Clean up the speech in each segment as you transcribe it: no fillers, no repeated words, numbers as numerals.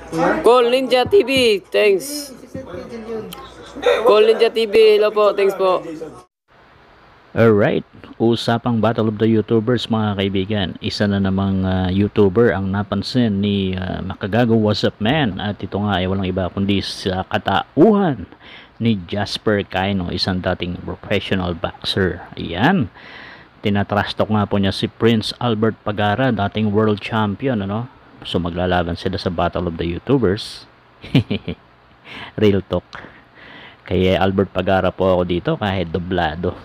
Call NinjaTV, thanks. Call NinjaTV, hello po, thanks po. Alright, usapang Battle of the YouTubers mga kaibigan. Isa na namang YouTuber ang napansin ni Makagago What's Up Man. At ito nga ay walang iba kundi sa katauhan ni Jasper Kaino, isang dating professional boxer. Ayan, tinatrastok nga po niya si Prince Albert Pagara, dating world champion, ano? So maglalaban sila sa Battle of the YouTubers. Real talk. Kaya Albert Pagara po ako dito kahit doblado.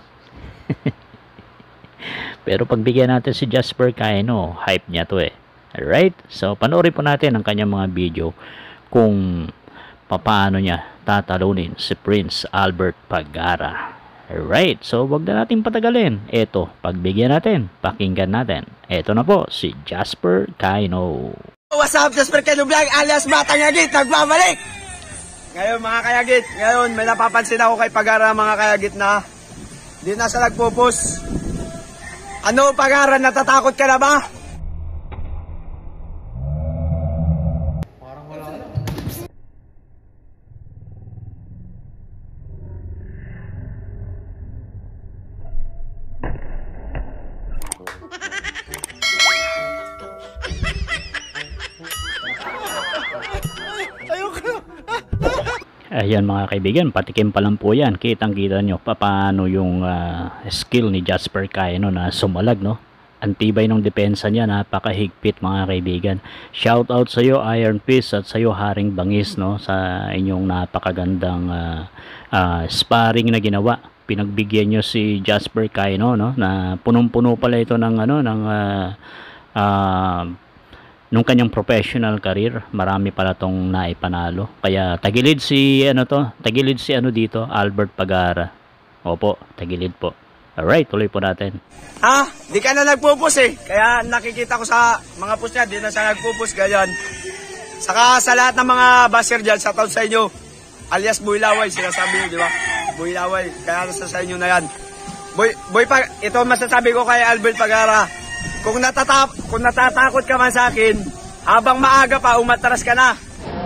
Pero pagbigyan natin si Jasper Kaino, hype niya to eh. Alright, so panoorin po natin ang kanyang mga video kung paano niya tatalunin si Prince Albert Pagara. Alright, so wag na natin patagalin. Eto, pagbigyan natin, pakinggan natin. Eto na po si Jasper Kaino. What's up, Jasper Kaino Vlog alias Batang Yagit, nagbabalik! Ngayon mga kayagit, ngayon may napapansin ako kay Pagara mga kayagit na di na siya nagpupus. Ano Pagara, natatakot ka na ba? Parang wala. Ayan mga kaibigan, patikim pa lang po yan. Kitang-kita nyo paano yung skill ni Jasper Kaino na sumalag, no? Antibay ng depensa niya, napakahigpit mga kaibigan. Shout out sa iyo Iron Fist at sa iyo Haring Bangis, no? Sa inyong napakagandang sparring na ginawa. Pinagbigyan nyo si Jasper Kaino, no? Na punong-puno pala ito ng nung kanyang professional career. Marami pala tong naipanalo. Kaya tagilid si dito, Albert Pagara. Opo, tagilid po. Alright, tuloy po natin. Di ka na nagpupus eh. Kaya nakikita ko sa mga post niya, di na siya nagpupus, ganyan. Saka sa lahat ng mga basher dyan, shoutout sa inyo. Alias Buylaway, sinasabi nyo, di ba? Buylaway, kaya nasa sa inyo na yan. Ito masasabi ko kay Albert Pagara. Kung natatakot ka man sa akin, habang maaga pa, umatras ka na.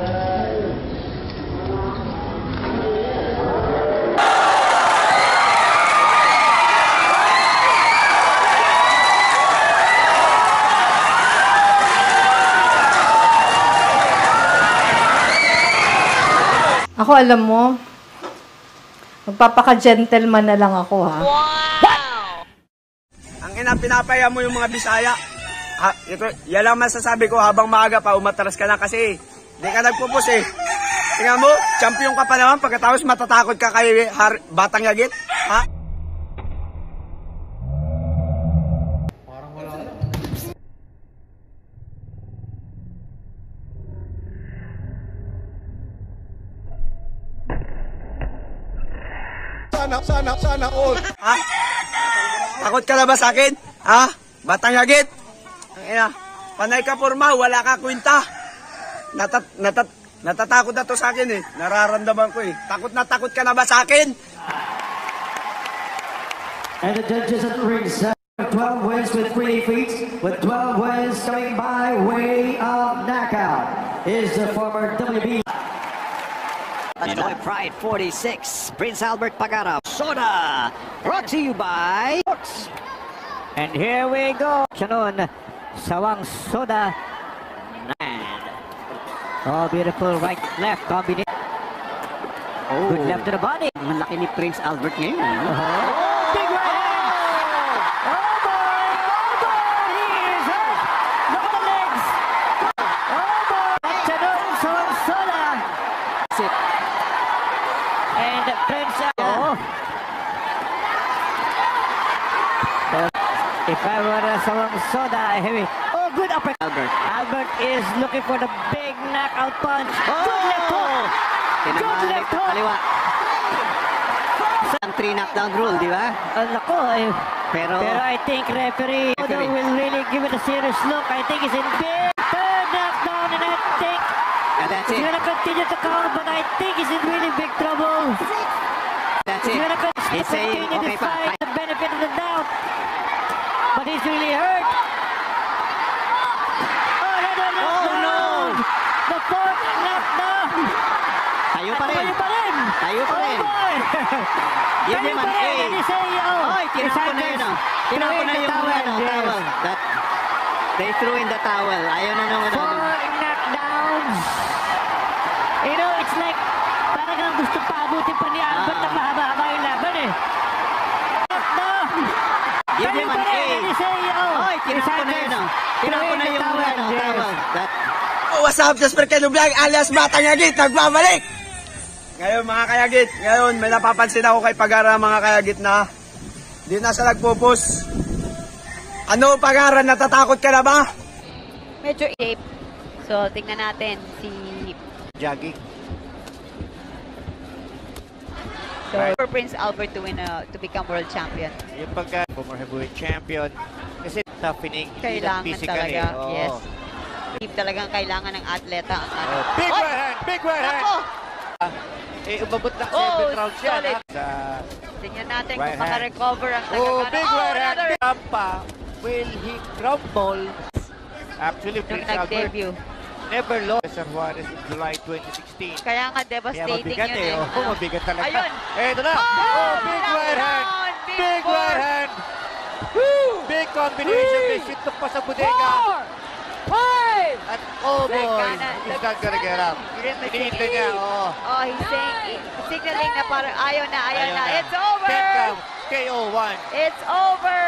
Ako alam mo, magpapaka-gentleman na lang ako ha. Wow! Ang ina, pinapaya mo yung mga Bisaya. Yan lang masasabi ko, habang maaga pa, umatras ka na kasi di ka nagpupus eh. Tingnan mo, champion ka pa naman, pagkatapos matatakot ka kay Batang Yagit. Ha? Parang wala. Sana all. Ha? Takot ka na ba sa akin? Ha? Batang Yagit? Panay ka porma, wala ka kwenta. Natatakot na to sa akin eh. Nararamdaman ko eh. Takot ka na ba sa akin? And the judges at the ringside, 12 wins with 3 defeats, with 12 wins coming by way of knockout, is the former WB. Joy Pride 46, Prince Albert Pagara, Soda, brought to you by Sports. And here we go. Chanon, Sawang Soda. Oh, beautiful right-left combination. Oh. Good left to the body. Malaki ni Prince Albert ngayon. Big right hand. Oh boy, he is hurt. Look at the legs. Oh boy, Chanon, Sawang Soda. Sit. And Prince if I were Sawang Soda, heavy. Oh, good uppercut. Albert is looking for the big knockout punch. Good left hook. Good left hook. Kaliwa. Ang 3 knockdown rule, di ba? Nako, pero I think referee will really give it a serious look. I think he's in big third knockdown, and I think that's he's it. gonna continue to count, but I think he's in really big trouble. That's it. He's gonna continue to fight the benefit of the doubt. But he's really hurt. Oh, no. The fourth tayo pa rin. Tayo pa rin. Tayo pa rin. Oh, boy. Yun Tayo naman, pa rin. eh. And you say, oh, Oy, tinapo na yun, oh. Tinapo na yung towel. They threw in the towel. Ayaw na naman. 4 knockdowns. You know, it's like, parang ang gusto paabutin pa ni Albert na mahaba-haba yung laban eh. No! Yun Tayo naman, pa rin. eh. And you say, oh, Oy, tinapo na yun, oh. Tinapo na yung towel. What's up, Jasper Keno Vlog alias Batang Yagit, nagbabalik! Ngayon mga kayagit, ngayon may napapansin ako kay Pagara mga kayagit na di na siya nagpupus. Ano Pagara, natatakot ka na ba? Medyo shape. So, tingnan natin si Jogging. for Prince Albert to win to become world champion. Yung pagka former heavyweight champion kasi toughening Kailangan physically. talaga. Oo. Yes. Talagang kailangan ng atleta ang ano. Big Oy! right hand! Big right hand! Ako! Umabot ng 7 Oh, rounds yan. solid. Sa Tingnan natin right kung maka-recover ang oh, Tagakano. big right hand! Another! Rampa. Will he crumble? Actually, Nung Prince Albert nag-debut. never lost San Juarez in July 2016. Kaya nga Kaya devastating mabigat yun eh. eh. Oh, mabigat talaga. Ayun! Eto na! Oh, big knockdown! right hand! Big Big four! right hand! Woo! Big combination. May sitok pa sa bodega. At oh boy, he's not gonna get up. Hinihintay niya, oh. Oh, he's saying, signaling na parang ayaw na. Ayun It's over! 10 count, KO1. It's over!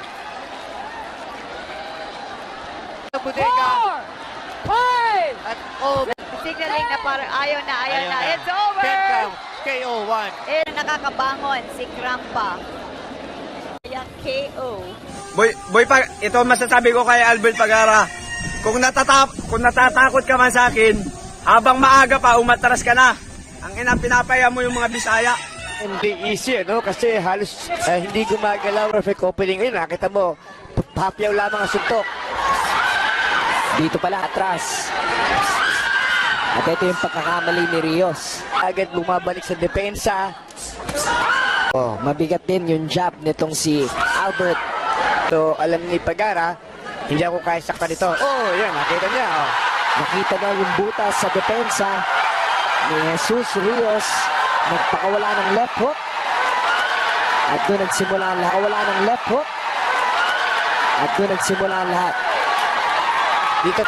Sa bodega. At oh, Signaling na parang ayaw na. ayun na. It's over! 10 count, KO1. Eh, nakakabangon si Krampa. Kaya KO. Boy, ito masasabi ko kay Albert Pagara. Kung natatakot ka man sa akin, habang maaga pa, umatras ka na. Ang ina, pinapaya mo yung mga Bisaya. Hindi easy, no? Kasi halos hindi gumagalaw. Perfect opening ngayon. Nakita mo, papyaw lamang ang suntok. Dito pala, atras. At ito yung pagkakamali ni Rios. Agad bumabalik sa depensa. Oh, mabigat din yung jab nitong si Albert. So, alam ni Pagara, hindi ako kaya sakta nito. Oh, yan, nakita niya. Oh. Nakita na yung butas sa depensa ni Jesus Rios. Nagpakawala ng left hook. At doon nagsimula ang lahat. Wala ng left hook. At doon nagsimula ang lahat. Dito.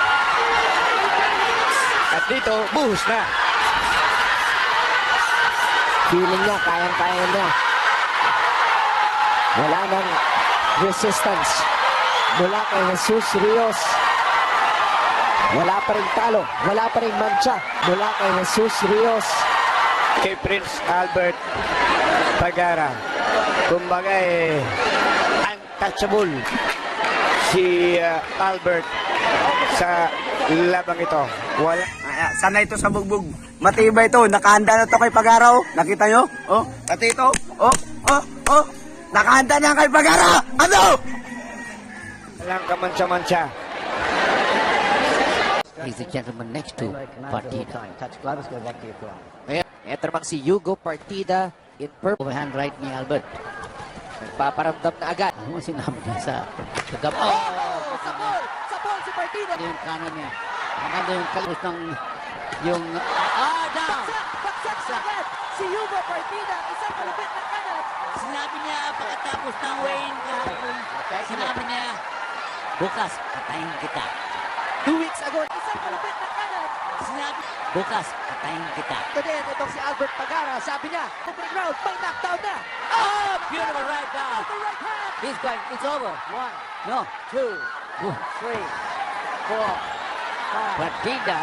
At dito, buhos na. Feeling niya, kayang-kaya niya. Wala nang resistance mula kay Jesus Rios. Wala pa rin talo, wala pa rin mancha mula kay Jesus Rios. Kay Prince Albert Pagara, kumbaga untouchable si Albert sa labang ito. Wala. Sana ito sa bugbog. Matibay ito. Nakahanda na ito kay Pagara. Oh. Nakita nyo? Oh, pati ito. Oh. Nakahanda na kay Pagara. Ano? Walang kamantsa-mantsa. He's the gentleman next to Partida. Ayan, eto naman si Hugo Partida in purple. Hand right ni Albert. Nagpaparamdam na agad. Ano sinabi niya sa gab? Oh! Sabol si Partida! Yung kanan niya. Maganda yung kalos ng yung... down! Baksak sa agad! Si Hugo Partida, isang malupit na kanan. Sinabi niya pagkatapos ng Wayne kahapon. Sinabi niya, bukas, patayin kita. 2 weeks ago, isang malupit na kanan. Sinabi, bukas, patayin kita. Today, itong si Albert Pagara, sabi niya, opening round, may knockdown na. Oh, beautiful right down. He's going, it's over. 1, no, 2, 3, 4, 5, Partida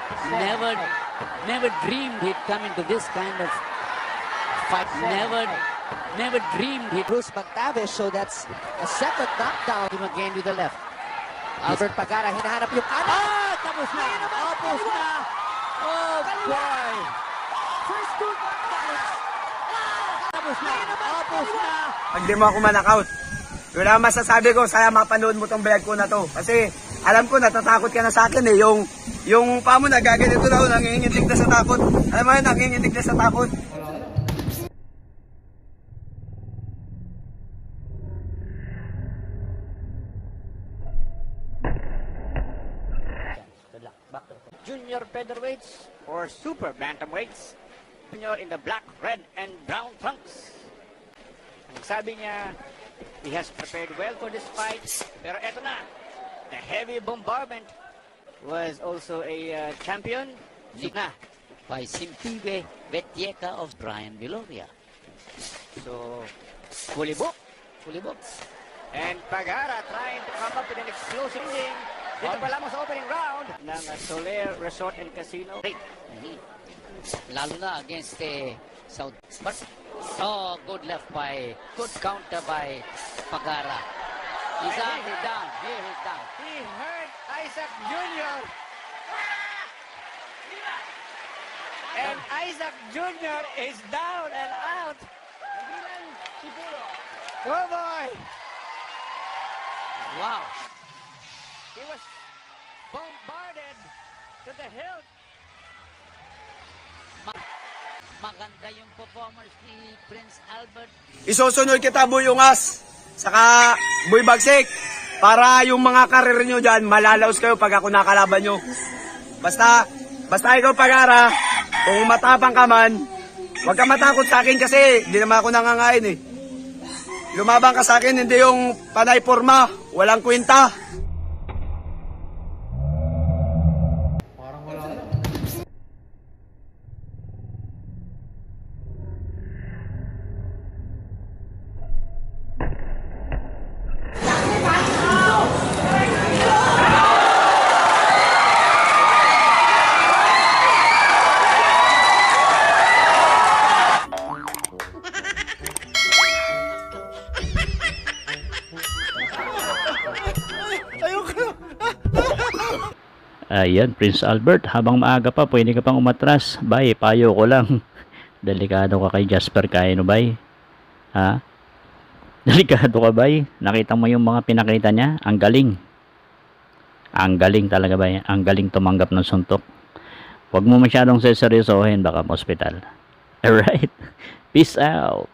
never dreamed he'd come into this kind of fight. Never dreamed he'd... Bruce McTavish, so that's a second knockdown. Him again with the left. Albert Pagara, hinahanap yung kanan. Tapos na. Tapos na. Oh, boy. First two knockdowns. Tapos na. Tapos na. Pag di mo ako manakaut, yun ang masasabi ko, saya mapanood mo tong vlog ko na to. Kasi alam ko, natatakot ka na sa akin eh. Yung pa mo nagaganito na, nanginginig na sa takot. Alam mo yun, nanginginig na sa takot. Junior featherweights or super bantamweights. Junior in the black, red, and brown trunks. Ang sabi niya, he has prepared well for this fight. Pero eto na, the heavy bombardment was also a champion. Na by Simpiwe Vetieka of Brian Viloria. So, fully booked. And Pagara trying to come up with an explosive ending. Dito pa lamang sa opening round ng Soler Resort and Casino. Lalo na against South. But, good left by, good counter by Pagara. He's down. Here he's down. He hurt Isaac Jr. And Isaac Jr. is down and out. Oh boy! Wow! He was bombarded to the hilt. Maganda yung performance ni Prince Albert. Isusunod kita, Boy Ungas, saka Boy Bagsik, para yung mga karir nyo dyan, malalaos kayo pag ako nakalaban nyo. Basta ikaw, Pagara, kung matapang ka man, huwag ka matakot sa akin kasi hindi naman ako nangangain eh. Lumabang ka sa akin, hindi yung panay forma, walang kwenta. Ayan, Prince Albert, habang maaga pa, pwede ka pang umatras. Bay, payo ko lang. Delikado ka kay Jasper Caino, bay. Ha? Delikado ka, bay. Nakita mo yung mga pinakita niya? Ang galing. Ang galing talaga, bay. Ang galing tumanggap ng suntok. Huwag mo masyadong seseryosohin, baka hospital. Alright? Peace out.